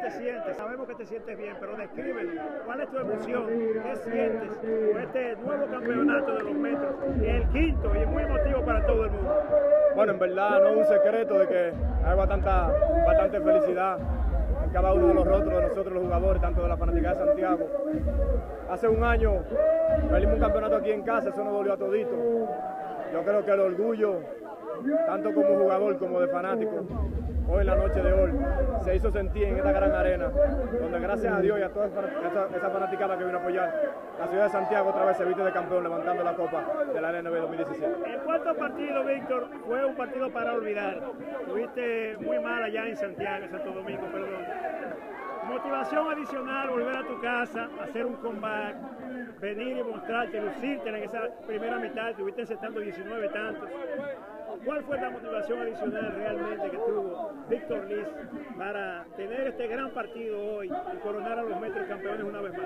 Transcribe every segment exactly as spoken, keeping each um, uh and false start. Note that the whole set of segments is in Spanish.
te sientes? Sabemos que te sientes bien, pero descríbelo. ¿Cuál es tu emoción? ¿Qué sientes con este nuevo campeonato de los metros? El quinto y muy emotivo para todo el mundo. Bueno, en verdad no es un secreto de que hay bastante, bastante felicidad en cada uno de los rostros de nosotros los jugadores, tanto de la fanaticada de Santiago. Hace un año perdimos un campeonato aquí en casa, eso nos dolió a todito. Yo creo que el orgullo, tanto como jugador como de fanático, hoy en la noche de hoy, se hizo sentir en esta gran arena, donde gracias a Dios y a toda esa, esa fanaticada que vino a apoyar, la ciudad de Santiago otra vez se viste de campeón levantando la copa de la L N B dos mil diecisiete. El cuarto partido, Víctor, fue un partido para olvidar. Tuviste muy mal allá en Santiago, en Santo Domingo, perdón. Motivación adicional, volver a tu casa, hacer un comeback, venir y mostrarte, lucirte en esa primera mitad, estuviste encestando diecinueve tantos. ¿Cuál fue la motivación adicional realmente que tuvo Víctor Liz para tener este gran partido hoy y coronar a los metros campeones una vez más?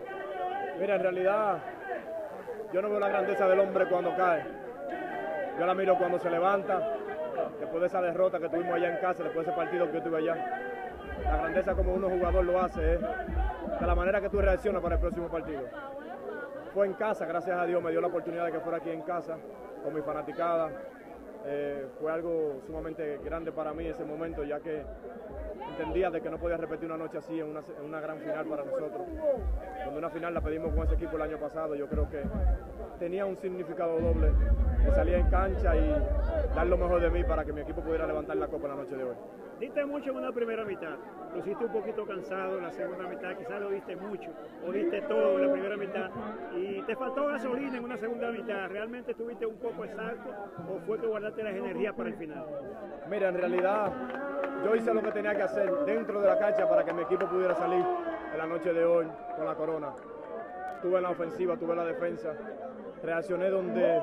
Mira, en realidad yo no veo la grandeza del hombre cuando cae. Yo la miro cuando se levanta, después de esa derrota que tuvimos allá en casa, después de ese partido que yo tuve allá. La grandeza como uno jugador lo hace es de la manera que tú reaccionas para el próximo partido. Fue en casa, gracias a Dios me dio la oportunidad de que fuera aquí en casa con mi fanaticada. Eh, fue algo sumamente grande para mí ese momento, ya que entendía de que no podía repetir una noche así en una, en una gran final para nosotros. Cuando una final la pedimos con ese equipo el año pasado, yo creo que tenía un significado doble de salir en cancha y dar lo mejor de mí para que mi equipo pudiera levantar la copa en la noche de hoy. Diste mucho en una primera mitad, lo hiciste un poquito cansado en la segunda mitad, quizás lo diste mucho, o diste todo en la primera mitad, y te faltó gasolina en una segunda mitad. ¿Realmente estuviste un poco exacto o fue que guardaste las energías para el final? Mira, en realidad yo hice lo que tenía que hacer dentro de la cancha para que mi equipo pudiera salir en la noche de hoy con la corona. Tuve la ofensiva, tuve la defensa, reaccioné donde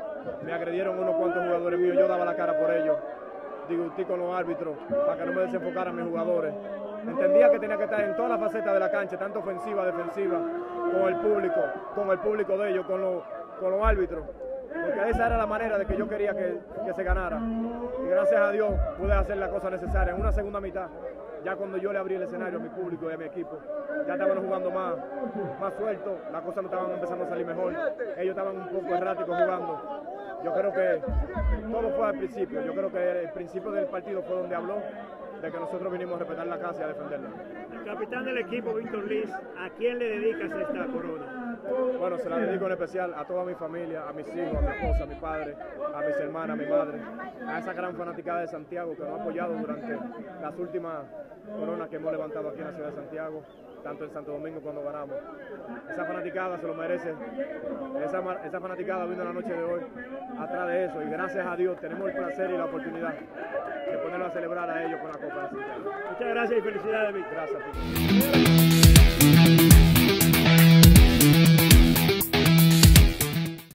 me agredieron unos cuantos jugadores míos, yo daba la cara por ellos. Discutí con los árbitros para que no me desenfocaran mis jugadores. Entendía que tenía que estar en todas las facetas de la cancha, tanto ofensiva, defensiva, con el público, con el público de ellos, con los, con los árbitros. Porque esa era la manera de que yo quería que, que se ganara. Y gracias a Dios pude hacer la cosa necesaria. En una segunda mitad, ya cuando yo le abrí el escenario a mi público y a mi equipo, ya estaban jugando más, más suelto, las cosas no estaban empezando a salir mejor. Ellos estaban un poco erráticos jugando. Yo creo que todo fue al principio. Yo creo que el principio del partido fue donde habló de que nosotros vinimos a respetar la casa y a defenderla. El capitán del equipo, Víctor Liz, ¿a quién le dedicas esta corona? Bueno, se la dedico en especial a toda mi familia, a mis hijos, a mi esposa, a mi padre, a mis hermanas, a mi madre, a esa gran fanaticada de Santiago que nos ha apoyado durante las últimas coronas que hemos levantado aquí en la ciudad de Santiago, tanto en Santo Domingo cuando ganamos. Esa fanaticada se lo merece, esa, esa fanaticada vino la noche de hoy atrás de eso y gracias a Dios tenemos el placer y la oportunidad de ponerlo a celebrar a ellos con la Copa de Santiago. Muchas gracias y felicidades, Víctor. Gracias a ti.